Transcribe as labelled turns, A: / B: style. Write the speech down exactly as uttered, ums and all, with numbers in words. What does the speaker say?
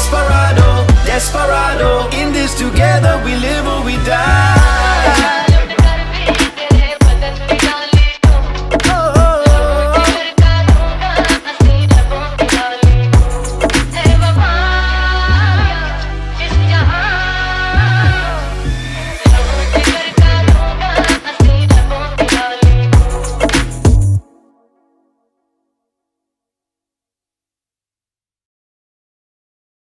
A: desperado, desperado. In this together we live or we die.